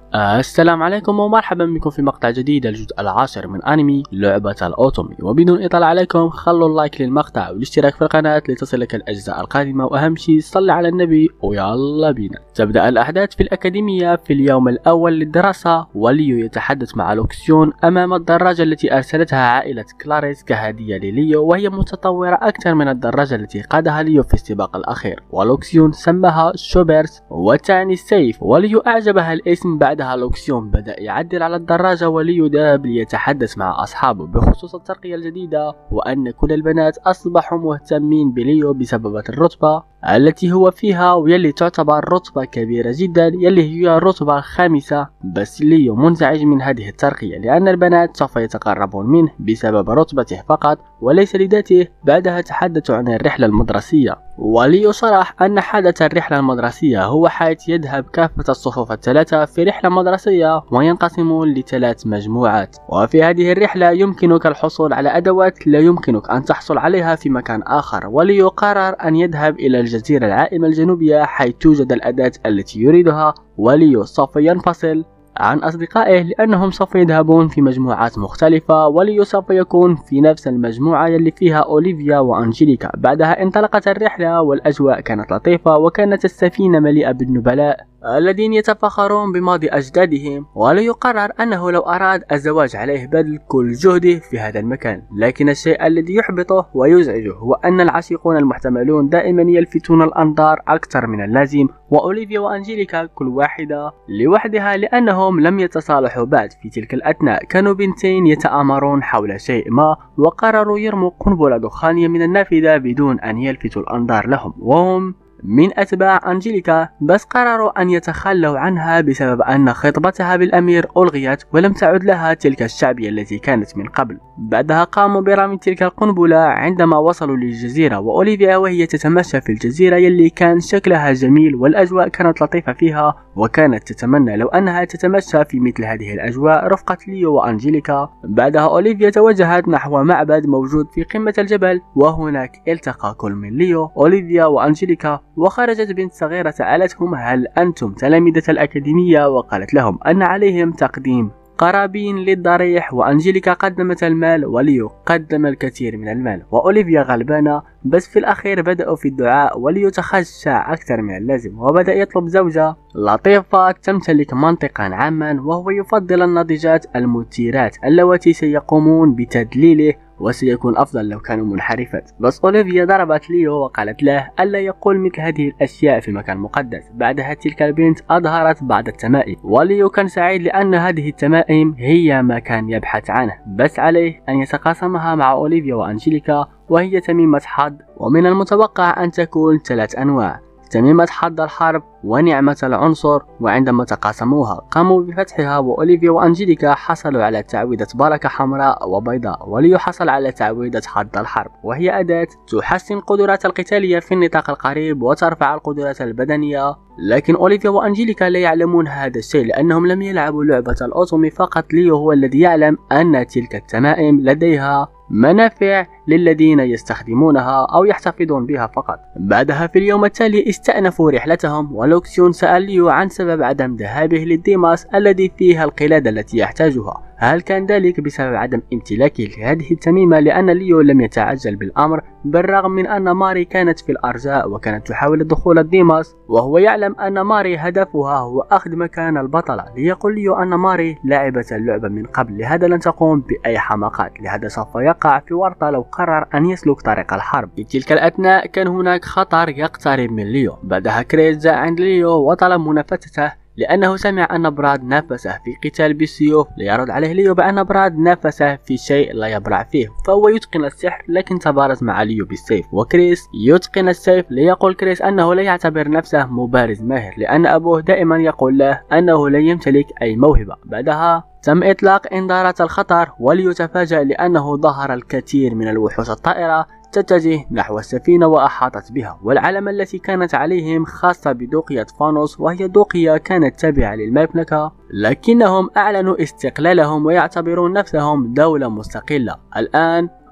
السلام عليكم ومرحبا بكم في مقطع جديد، الجزء العاشر من أنمي لعبة الأوتومي. وبدون إطالة عليكم خلوا اللايك للمقطع والاشتراك في القناة لتصلك الأجزاء القادمة، وأهم شيء صلي على النبي ويلا بينا. تبدأ الأحداث في الأكاديمية في اليوم الأول للدراسة، وليو يتحدث مع لوكسيون أمام الدراجة التي أرسلتها عائلة كلاريس كهدية لليو، وهي متطورة أكثر من الدراجة التي قادها ليو في السباق الأخير، ولوكسيون سماها شوبرت وتعني السيف، وليو أعجبها الاسم. بعدها لوكسيون بدأ يعدل على الدراجة، وليو ذهب ليتحدث مع أصحابه بخصوص الترقية الجديدة، وأن كل البنات أصبحوا مهتمين بليو بسبب الرتبة التي هو فيها، واللي تعتبر رتبة كبيرة جدا، يلي هي الرتبة الخامسة. بس ليو منزعج من هذه الترقية لأن البنات سوف يتقربون منه بسبب رتبته فقط وليس لذاته. بعدها تحدثوا عن الرحلة المدرسية، وليو شرح أن حدث الرحلة المدرسية هو حيث يذهب كافة الصفوف الثلاثة في رحلة مدرسية وينقسمون لثلاث مجموعات، وفي هذه الرحلة يمكنك الحصول على أدوات لا يمكنك أن تحصل عليها في مكان آخر. وليو قرر أن يذهب إلى الجزيرة العائمة الجنوبية حيث توجد الأداة التي يريدها. وليو سوف ينفصل عن أصدقائه لأنهم سوف يذهبون في مجموعات مختلفة، وليو سوف يكون في نفس المجموعة اللي فيها أوليفيا وأنجيليكا. بعدها انطلقت الرحلة والأجواء كانت لطيفة، وكانت السفينة مليئة بالنبلاء الذين يتفاخرون بماضي أجدادهم. وليو قرر أنه لو أراد الزواج عليه بذل كل جهده في هذا المكان، لكن الشيء الذي يحبطه ويزعجه هو أن العشيقون المحتملون دائما يلفتون الأنظار أكثر من اللازم، وأوليفيا وأنجيليكا كل واحدة لوحدها لأنهم لم يتصالحوا بعد. في تلك الأثناء كانوا بنتين يتآمرون حول شيء ما، وقرروا يرموا قنبلة دخانية من النافذة بدون أن يلفتوا الأنظار لهم، وهم من أتباع أنجيليكا. بس قرروا أن يتخلوا عنها بسبب أن خطبتها بالأمير ألغيت ولم تعد لها تلك الشعبية التي كانت من قبل. بعدها قاموا برمي تلك القنبلة عندما وصلوا للجزيرة، وأوليفيا وهي تتمشى في الجزيرة يلي كان شكلها جميل والأجواء كانت لطيفة فيها، وكانت تتمنى لو أنها تتمشى في مثل هذه الأجواء رفقة ليو وأنجيليكا. بعدها أوليفيا توجهت نحو معبد موجود في قمة الجبل، وهناك التقى كل من ليو، أوليفيا وأنجيليكا، وخرجت بنت صغيرة سألتهم هل أنتم تلامذة الأكاديمية، وقالت لهم أن عليهم تقديم قرابين للضريح، وأنجيليكا قدمت المال وليو قدم الكثير من المال، وأوليفيا غلبانة. بس في الأخير بدأوا في الدعاء، وليو تخشع أكثر من اللازم وبدأ يطلب زوجة لطيفة تمتلك منطقا عاما، وهو يفضل الناضجات المثيرات اللواتي سيقومون بتدليله، وسيكون أفضل لو كانوا منحرفات. بس أوليفيا ضربت ليو وقالت له ألا يقول مثل هذه الأشياء في مكان مقدس. بعدها تلك البنت أظهرت بعض التمائم، وليو كان سعيد لأن هذه التمائم هي ما كان يبحث عنه، بس عليه أن يتقاسمها مع أوليفيا وأنجيليكا، وهي تميمة حظ، ومن المتوقع أن تكون 3 أنواع: تميمة حظ الحرب ونعمة العنصر. وعندما تقاسموها قاموا بفتحها، وأوليفيا وأنجيليكا حصلوا على تعويذة بركة حمراء وبيضاء، وليو حصل على تعويذة حظ الحرب، وهي أداة تحسن القدرات القتالية في النطاق القريب وترفع القدرات البدنية. لكن أوليفيا وأنجيليكا لا يعلمون هذا الشيء لأنهم لم يلعبوا لعبة الأوتومي فقط. ليو هو الذي يعلم أن تلك التمائم لديها منافع للذين يستخدمونها أو يحتفظون بها فقط. بعدها في اليوم التالي استأنفوا رحلتهم، ولوكسيون سأل ليو عن سبب عدم ذهابه للديماس الذي فيها القلادة التي يحتاجها. هل كان ذلك بسبب عدم امتلاكه لهذه التميمة؟ لأن ليو لم يتعجل بالأمر بالرغم من أن ماري كانت في الأرجاء وكانت تحاول دخول الديماس، وهو يعلم أن ماري هدفها هو أخذ مكان البطلة. ليقول ليو أن ماري لعبت اللعبة من قبل، لهذا لن تقوم بأي حماقات، لهذا سوف يقع في ورطة لو قرر أن يسلك طريق الحرب. في تلك الأثناء كان هناك خطر يقترب من ليو. بعدها كريس جاء عند ليو وطلب منافسته لأنه سمع أن براد نافسه في قتال بالسيوف. ليرد عليه ليو بأن براد نافسه في شيء لا يبرع فيه، فهو يتقن السحر لكن تبارز مع ليو بالسيف، وكريس يتقن السيف. ليقول كريس أنه لا يعتبر نفسه مبارز ماهر لأن أبوه دائما يقول له أنه لا يمتلك أي موهبة. بعدها تم إطلاق إنذارات الخطر، وليو تفاجأ لأنه ظهر الكثير من الوحوش الطائرة تتجه نحو السفينة وأحاطت بها، والعلامة التي كانت عليهم خاصة بدوقية فانوس، وهي دوقية كانت تابعة للمملكة، لكنهم أعلنوا استقلالهم ويعتبرون نفسهم دولة مستقلة. الآن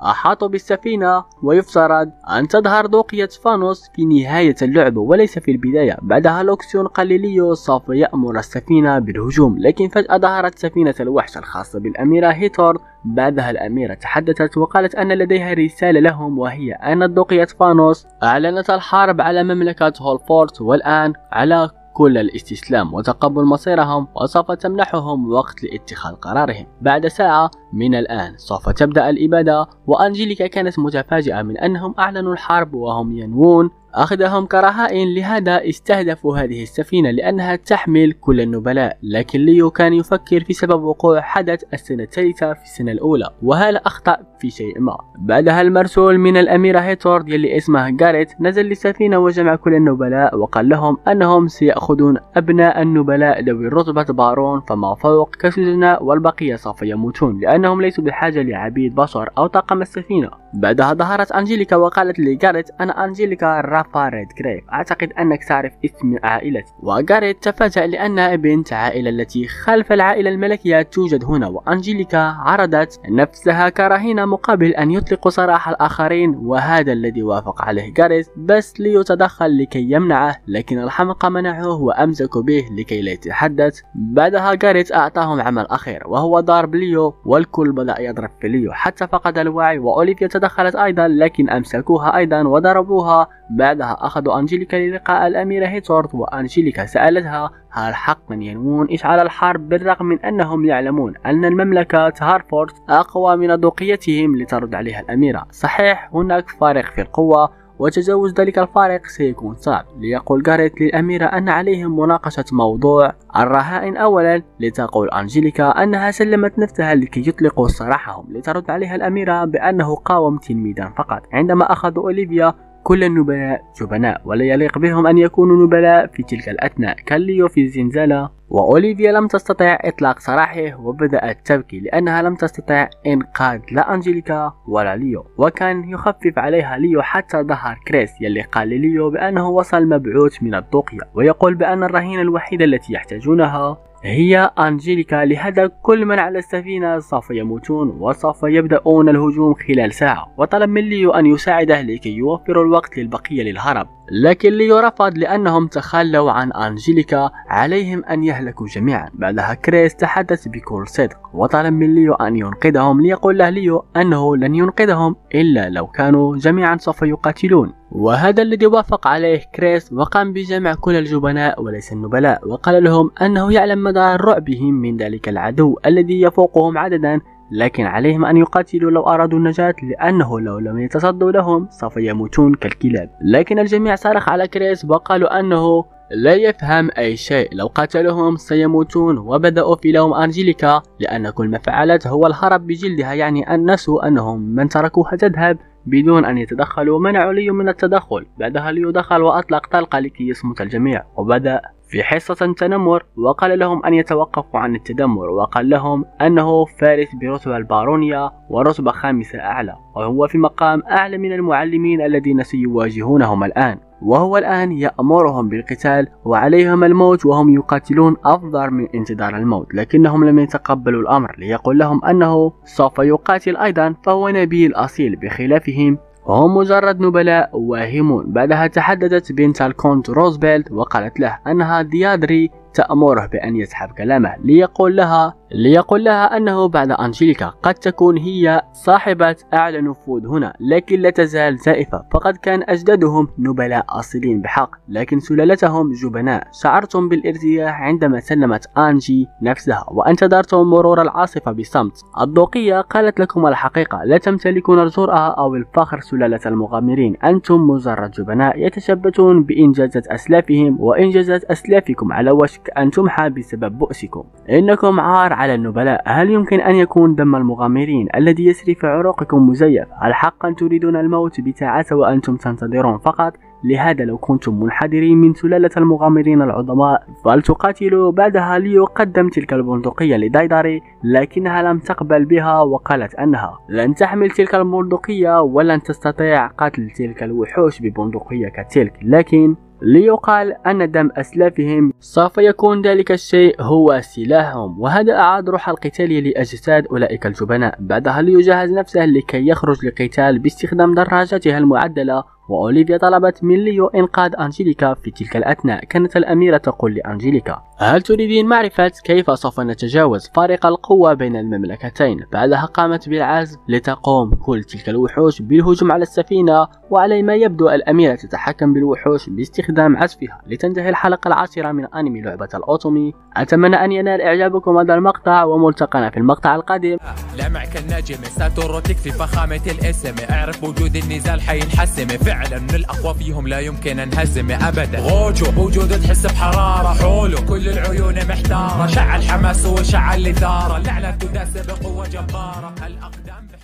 أحاطوا بالسفينة، ويفترض أن تظهر دوقية فانوس في نهاية اللعبة وليس في البداية. بعدها لوكسيون قال لليو سوف يأمر السفينة بالهجوم، لكن فجأة ظهرت سفينة الوحش الخاصة بالأميرة هيتورد. بعدها الأميرة تحدثت وقالت أن لديها رسالة لهم، وهي أن دوقية فانوس أعلنت الحرب على مملكة هولفورت، والآن على كل الاستسلام وتقبل مصيرهم، وسوف تمنحهم وقت لاتخاذ قرارهم. بعد ساعة من الآن سوف تبدأ الإبادة، وأنجيليكا كانت متفاجئة من أنهم أعلنوا الحرب وهم ينوون أخذهم كرهائن. لهذا استهدفوا هذه السفينة لأنها تحمل كل النبلاء، لكن ليو كان يفكر في سبب وقوع حدث السنة الثالثة في السنة الأولى، وهل أخطأ في شيء ما. بعدها المرسول من الأميرة هيتورد يلي اسمها غاريت نزل للسفينة وجمع كل النبلاء، وقال لهم أنهم سيأخذون أبناء النبلاء ذوي رتبة بارون فما فوق كسجناء، والبقية سوف يموتون لأنهم ليسوا بحاجة لعبيد بشر أو طاقم السفينة. بعدها ظهرت أنجيليكا وقالت لغاريت: أنا أنجيليكا رافا ريدغريف، أعتقد أنك تعرف اسم عائلتي. وغاريت تفاجأ لأنها بنت عائلة التي خلف العائلة الملكية توجد هنا، وأنجيليكا عرضت نفسها كرهينة مقابل أن يطلقوا سراح الآخرين، وهذا الذي وافق عليه غاريت، بس ليو تدخل لكي يمنعه، لكن الحمقى منعوه وأمسكوا به لكي لا يتحدث. بعدها غاريت أعطاهم عمل أخير وهو ضرب ليو، والكل بدأ يضرب في ليو حتى فقد الوعي، وأوليفيا تدخلت أيضا لكن أمسكوها أيضا وضربوها. بعدها أخذوا أنجيليكا للقاء الأميرة هيتورد، وأنجيليكا سألتها هل حقا ينوون إشعال الحرب بالرغم من أنهم يعلمون أن المملكة هارفورد أقوى من دوقيتهم لترد عليها الأميرة. صحيح هناك فارق في القوة، وتجاوز ذلك الفارق سيكون صعب. ليقول غاريت للأميرة أن عليهم مناقشة موضوع الرهائن أولا، لتقول أنجيليكا أنها سلمت نفسها لكي يطلقوا سراحهم، لترد عليها الأميرة بأنه قاوم تلميذا فقط. عندما أخذوا أوليفيا كل النبلاء جبناء، ولا يليق بهم أن يكونوا نبلاء في تلك الأثناء. كان ليو في الزنزانة، وأوليفيا لم تستطع إطلاق سراحه وبدأت تبكي لأنها لم تستطع إنقاذ لا أنجيليكا ولا ليو، وكان يخفف عليها ليو حتى ظهر كريس يلي قال لليو بأنه وصل مبعوث من الدوقية، ويقول بأن الرهينة الوحيدة التي يحتاجونها هي أنجيليكا. لهذا كل من على السفينة سوف يموتون وسوف يبدأون الهجوم خلال ساعة، وطلب من ليو أن يساعده لكي يوفروا الوقت للبقية للهرب، لكن ليو رفض لأنهم تخلوا عن أنجيليكا، عليهم أن يهلكوا جميعا. بعدها كريس تحدث بكل صدق وطلب من ليو أن ينقذهم، ليقول له ليو أنه لن ينقذهم إلا لو كانوا جميعا سوف يقاتلون، وهذا الذي وافق عليه كريس، وقام بجمع كل الجبناء وليس النبلاء، وقال لهم أنه يعلم مدى رعبهم من ذلك العدو الذي يفوقهم عددا، لكن عليهم أن يقاتلوا لو أرادوا النجاة، لأنه لو لم يتصدوا لهم سوف يموتون كالكلاب. لكن الجميع صرخ على كريس وقالوا أنه لا يفهم أي شيء، لو قاتلهم سيموتون، وبدأوا في لوم أنجيليكا لأن كل ما فعلت هو الهرب بجلدها، يعني أن نسوا أنهم من تركوها تذهب بدون أن يتدخلوا. منعوا ليو من التدخل. بعدها ليو دخل وأطلق طلقة لكي يصمت الجميع، وبدأ في حصة تنمر وقال لهم أن يتوقفوا عن التدمر، وقال لهم أنه فارس برتبة البارونية ورتبة 5 أعلى، وهو في مقام أعلى من المعلمين الذين سيواجهونهم الآن، وهو الآن يأمرهم بالقتال وعليهم الموت، وهم يقاتلون أفضل من انتظار الموت، لكنهم لم يتقبلوا الأمر. ليقول لهم أنه سوف يقاتل أيضا، فهو نبيل أصيل بخلافهم وهم مجرد نبلاء واهمون. بعدها تحدثت بنت الكونت روزبيلد وقالت له أنها ديادري تأمره بأن يسحب كلامه، ليقول لها أنه بعد أنجيليكا قد تكون هي صاحبة أعلى نفوذ هنا، لكن لا تزال زائفة، فقد كان أجدادهم نبلاء أصيلين بحق، لكن سلالتهم جبناء. شعرتم بالارتياح عندما سلمت أنجي نفسها، وانتظرتم مرور العاصفة بصمت. الدوقية قالت لكم الحقيقة، لا تمتلكون الجرأة أو الفخر سلالة المغامرين، أنتم مجرد جبناء يتشبثون بإنجازات أسلافهم، وإنجازات أسلافكم على وشك أن تمحى بسبب بؤسكم. إنكم عار على النبلاء. هل يمكن أن يكون دم المغامرين الذي يسري في عروقكم مزيف؟ هل حقا تريدون الموت بتاعته وأنتم تنتظرون فقط؟ لهذا لو كنتم منحدرين من سلالة المغامرين العظماء فلتقاتلوا. بعدها ليو قدم تلك البندقية لدايداري، لكنها لم تقبل بها وقالت أنها لن تحمل تلك البندقية ولن تستطيع قتل تلك الوحوش ببندقية كتلك، لكن ليقال أن دم أسلافهم سوف يكون ذلك الشيء هو سلاحهم، وهذا أعاد روح القتال لأجساد أولئك الجبناء. بعدها ليجهز نفسه لكي يخرج للقتال باستخدام دراجتها المعدلة. وأوليفيا طلبت من ليو إنقاذ أنجيليكا. في تلك الأثناء كانت الأميرة تقول لأنجيليكا: هل تريدين معرفة كيف سوف نتجاوز فارق القوة بين المملكتين؟ بعدها قامت بالعزم لتقوم كل تلك الوحوش بالهجوم على السفينة، وعلى ما يبدو الأميرة تتحكم بالوحوش باستخدام عزفها. لتنتهي الحلقة 10 من أنمي لعبة الأوتومي. أتمنى أن ينال إعجابكم هذا المقطع، وملتقنا في المقطع القادم. لمعك النجم ساتورو تكفي فخامة الاسم، اعرف وجود النزال حينحسم، فعلا من الأقوى فيهم لا يمكن أنهزم أبدا. غوجو بوجود تحس بحرارة حوله، كل العيون محتارة، شعل حماس وشعل الإثارة، لعنة تداس بقوة جبارة. الأقدام